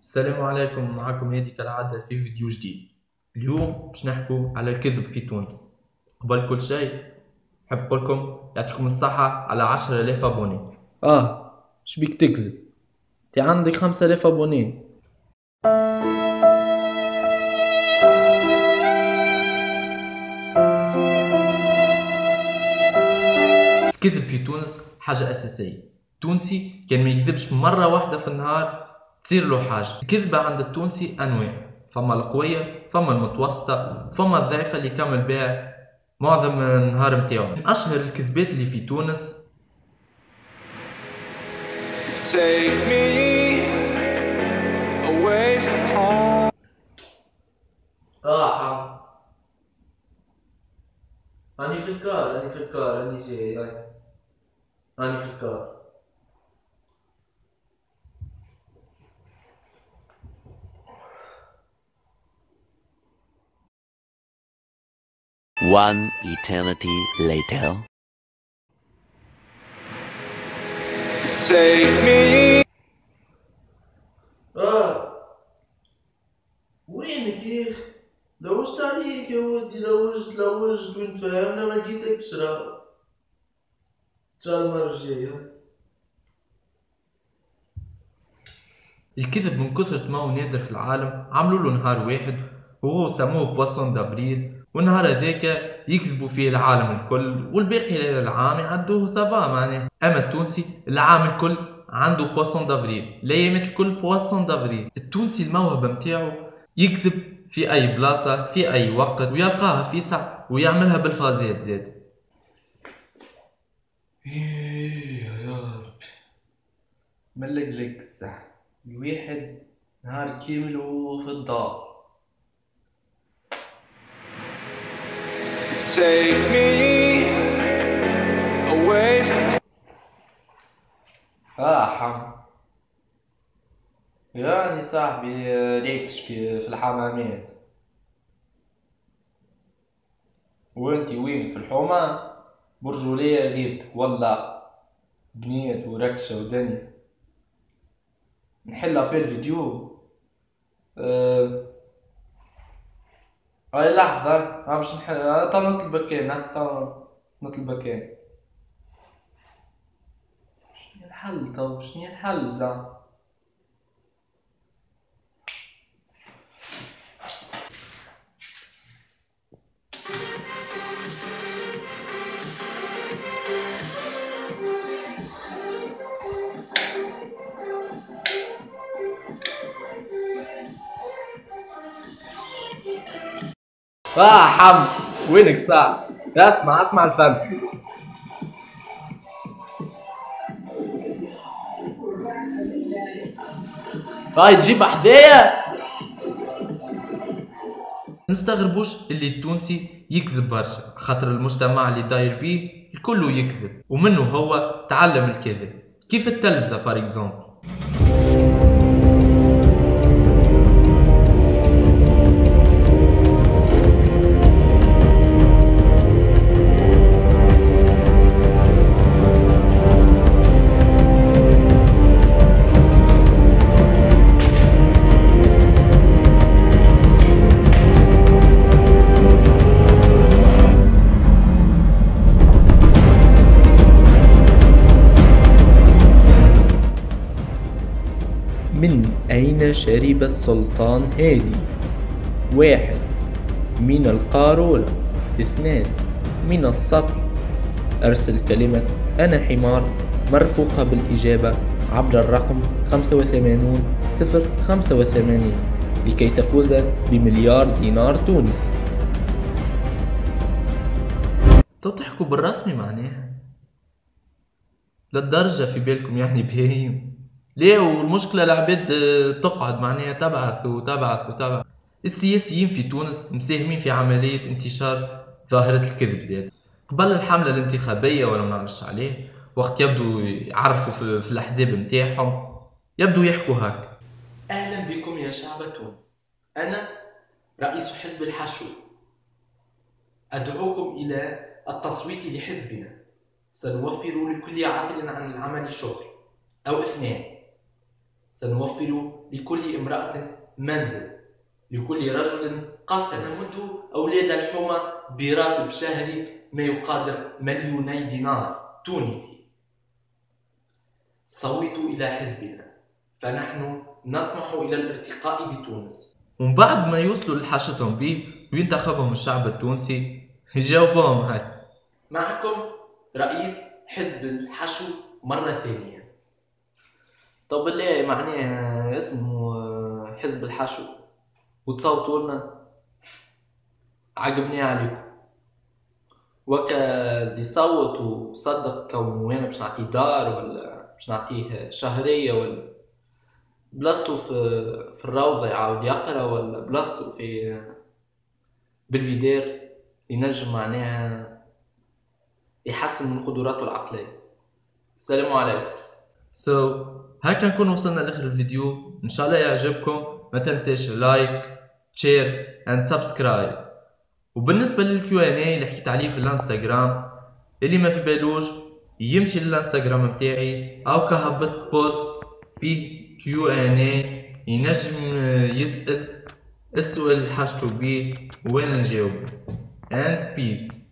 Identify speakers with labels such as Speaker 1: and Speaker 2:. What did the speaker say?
Speaker 1: السلام عليكم، معكم هادي كالعادة في فيديو جديد. اليوم باش نحكو على الكذب في تونس. قبل كل شيء نحب نقولكم يعطيكم الصحة على 10,000 أبوني.
Speaker 2: شبيك تكذب؟ انت عندك 5000 ابوني.
Speaker 1: الكذب في تونس حاجة أساسية. التونسي كان ما يكذبش مرة واحدة في النهار تصير له حاجة. الكذبة عند التونسي أنواع، فما القوية، فما المتوسطة، فما الضعيفة اللي كمل بها معظم النهار متاعو. من أشهر الكذبات اللي في تونس
Speaker 3: Take me away from home.
Speaker 1: راحة. أنا في الكار، أنا جاي، أنا في الكار.
Speaker 4: One eternity later.
Speaker 3: Take me.
Speaker 1: وينك يا أخي؟ لوجت عليك يا ودي، لوجت وين فهمنا ما جيتكش راه. إن شاء الله المرة الجاية. الكذب من كثرة ما هو نادر في العالم عملوا له نهار واحد وهو سموه بواسون دابريل، والنهار هذاك يكذبوا فيه العالم الكل والباقي العام يعدوه سافا معناه. اما التونسي العام الكل عنده بواسون دابريل، الايامات الكل بواسون دابريل. التونسي الموهبة متاعو يكذب في اي بلاصة في اي وقت ويلقاها في ساعة ويعملها بالفازات زاد. يا رب ملق لك الساعة الواحد نهار كامل وفي الدار.
Speaker 3: Take me away from.
Speaker 1: حم يعني صاحبي ريكش في الحمامات. وانتي وين في الحومة؟ برجولية غيبتك والله، بنيت وركشة ودنيا. نحل ابيل فيديو. هاي لحظة، أنا باش نحل، أنا تو نطلبك كان، تو نطلبك كان. شنيا الحل تو؟ شنيا الحل زعما؟ حم وينك صاح؟ اسمع الفن. هاي تجيب حدايا. نستغربوش اللي التونسي يكذب برشا، خاطر المجتمع اللي داير بيه الكل يكذب ومنه هو تعلم الكذب. كيف التلفزة بار اكزومبل.
Speaker 2: من أين شرب السلطان هادي؟ 1. من القارورة. 2. من السطل. أرسل كلمة أنا حمار مرفوقة بالإجابة عبر الرقم 85 085 لكي تفوز بمليار دينار تونسي.
Speaker 1: تو تحكوا بالرسمي معناها للدرجة في بالكم يعني بهايم. ليه؟ والمشكلة العباد تقعد معناها تبعث. السياسيين في تونس مساهمين في عملية انتشار ظاهرة الكذب زاد. قبل الحملة الانتخابية ولا منعرفش عليه، وقت يبدو يعرفوا في الأحزاب متاعهم يبدو يحكوا هكا: أهلا بكم يا شعب تونس، أنا رئيس حزب الحشو، أدعوكم إلى التصويت لحزبنا، سنوفر لكل عاطل عن العمل شغل أو 2. سنوفر لكل امرأة منزل، لكل رجل قاصر نمد أولاد الحومة براتب شهري ما يقدر 2,000,000 دينار تونسي. صوتوا إلى حزبنا فنحن نطمح إلى الارتقاء بتونس. ومن بعد ما يوصلوا لحاجتهم بيه وينتخبهم الشعب التونسي يجاوبوهم هاي: معكم رئيس حزب الحشو مرة ثانية. طب اللي معناه اسمه حزب الحشو وتصوتوا لنا؟ عجبني عليكم. وكا اللي صوت وصدق كونه وانا باش نعطيه دار ولا باش نعطيه شهرية ولا بلاصتو في الروضة يعاود يقرا ولا بلاصتو في بالفيدير ينجم معناها يحسن من قدراته العقلية. السلام عليكم. هكا نكون وصلنا لاخر الفيديو، ان شاء الله يعجبكم. ما تنساش لايك شير اند سبسكرايب. وبالنسبه للكيو ان اي اللي حكيت عليه في الانستغرام، اللي ما في بالوش يمشي للانستغرام متاعي او كهبط بوست فيه كيو ان اي ينجم يسأل السؤال اللي حاجته بيه وانا نجاوبه. and peace.